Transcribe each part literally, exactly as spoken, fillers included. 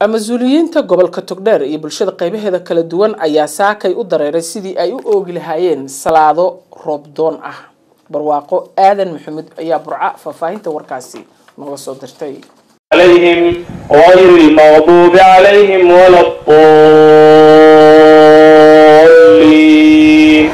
Mas'uuliyiinta gobolka Togdheer iyo bulshada qaybaheeda kala duwan ayaa saakay u dareeray sidii ay u oogi lahaayeen salaado roob doon ah. Barwaaqo Aadan Maxamed ayaa burca faafahinta warkaasi nooga soo dirtay. عليهم غير المغضوب عليهم ولا الضالين.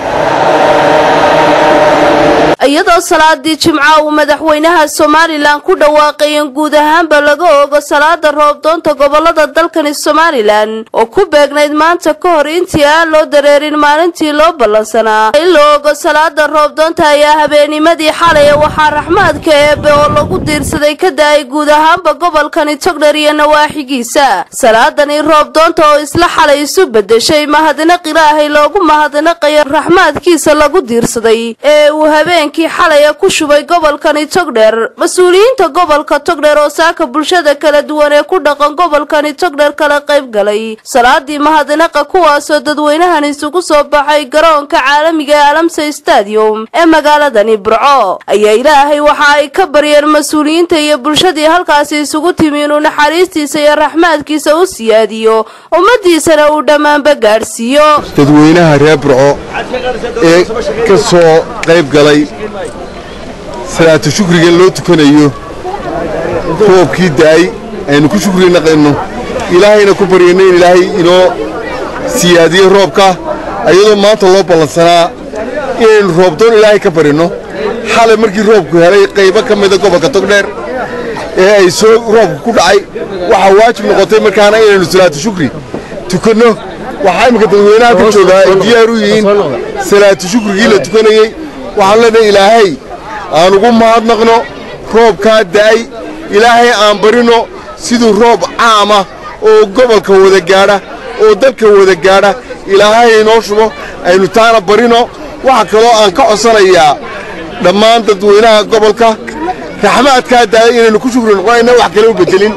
iyadoo salaadii jimcaha uu madaxweynaha Soomaaliland ku dhawaaqay guud ahaanba laga ogo salaada roob doonta gobolada dalkan Soomaaliland oo ku beegnayd maanta ka hor intii aan loo dareerin maalintii loo ballansanaa in loo ogo salaada roob doonta ayaa habeennimadii xalay waxaa raxmaadka eebe oo lagu diirsaday ka daay guud ahaanba gobolkan Togdheer iyo nawaaxigiisa. salaadani roob doonta oo isla xalay isu bedeshay mahadnaq Ilaahay loogu mahadnaqayo raxmaadkiisa lagu diirsaday ee uu habeen xalay ku shubay gobolkan Togdheer. Mas'uuliyiinta gobolka Togdheer oo saaka bulshada kala duwan ee ku dhaqan gobolkan Togdheer kala qayb galay salaadii mahadnaqa kuwaas oo dadweynahan isugu soo baxay garoonka caalamiga ee Alamsa Stadium ee magaalada Burco ayaa Ilaahay waxa ay ka baryeen mas'uuliyiinta iyo bulshadii halkaas isugu timi inuu naxariistiisa iyo raxmaadkiisa u siyaadiyo ummadiisana uu dhamaanba gaarsiiyo. dadweynaha reer Burco ee ka soo qayb galay salaatu shukriga loo tukanayo roobkii daay aynu ku shukrinaqayno ilaahayna ku baryayno in ilaahay inoo siyaadiyo roobka ayadoo maanta loo ballansanaa inaynu roob doon ilaahay ka barino. xalay markii roobku helay qaybo ka mid ah gobolka Togdheer ee ay soo roobku ku dhacay waxa waajib noqotay markaana inaynu salaatu shukri tukano. waxa imika dadweynaha ka jooga ay diyaar u yihiin salaatu shukrigii la tukanayay. waxaan leenahay ilaahay aan ugu mahadnaqno roobka daay ilaahay aan barino sidoo roob caam ah oo gobolka wada gaara oo dalka wada gaara ilaahay inoo shubo aynu taana barino. waxa kale oo aan ka codsanayaa dhammaan dadweynaha gobolka raxmaadka daay inaynu ku shukrin qoyna wax kale u bedelin.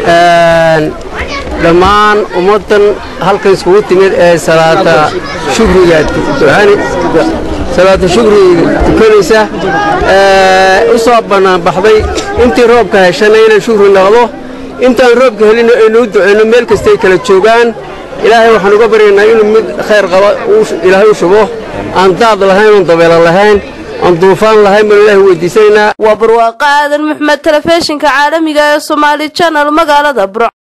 dhammaan ummadan halkan isku timid ee salaada shukriga ducaani salaada shukriga tukanaysa ee u soo banaan baxday intii roobka heshanay inaan shukri noqdo intaan roobka helin inuu duceeno meel kasta ay kala joogaan. ilaahay waxaan uga baryaynaa inuu mid khayr qabo uu ilaahay u shubo aan daad lahayn oo dabeel lahayn aan duufaan lahayn ma ilaahay weydiisanaa. waa Barwaaqo Aadan Maxamed telefishinka caalamiga ee Somali Channel magaalada Burco.